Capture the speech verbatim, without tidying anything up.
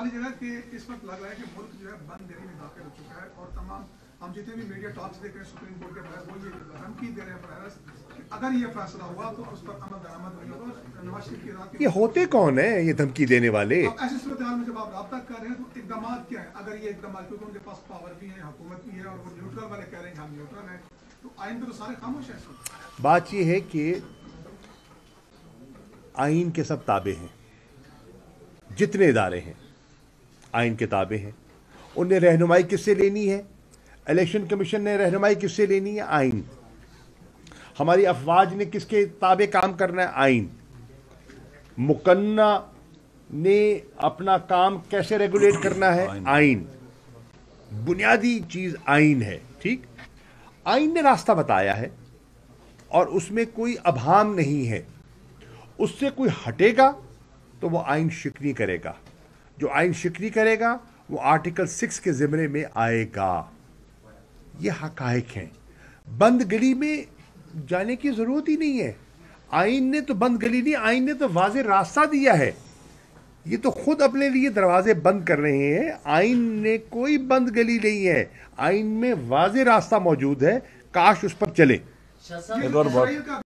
जगह कि इस वक्त लग रहा है कि मुल्क जो है बंद गली में दाखिल हो चुका है और तमाम हम जितने भी मीडिया टॉक्स देख रहे हैं सुप्रीम कोर्ट के बाहर वो ये धमकी दे रहे हैं कि अगर ये फैसला हुआ तो उस पर अमल दरामद नहीं होगा। नवाज शरीफ की रात ये होते कौन है ये धमकी देने वाले? ऐसी सूरत हाल में जब आप राब्ता कर रहे हैं तो इकदाम क्या है? अगर ये इकदाम, क्योंकि उनके पास पावर भी है, हुकूमत भी है और वो न्यूट्रल वाले कह रहे हैं हम न्यूट्रल हैं, तो आइन पे तो सारे खामोश हैं। बात ये है कि आइन के सब ताबे हैं, जितने इदारे हैं आइन के ताबे हैं। उन्हें रहनुमाई किससे लेनी है? इलेक्शन कमीशन ने रहनुमाई किससे लेनी है? आइन। हमारी अफवाज ने किसके ताबे काम करना है? आइन। मुकन्ना ने अपना काम कैसे रेगुलेट करना है? आइन। बुनियादी चीज आइन है। ठीक, आइन ने रास्ता बताया है और उसमें कोई अभाम नहीं है। उससे कोई हटेगा तो वो आइन शिकनी करेगा। जो आइन शिकनी करेगा वो आर्टिकल सिक्स के जिम्मे में आएगा। ये हकायक हैं। बंद गली में जाने की जरूरत ही नहीं है। आइन ने तो बंद गली नहीं, आइन ने तो वाज़े रास्ता दिया है। ये तो खुद अपने लिए दरवाजे बंद कर रहे हैं। आइन ने कोई बंद गली नहीं है, आइन में वाज़े रास्ता मौजूद है, काश उस पर चले।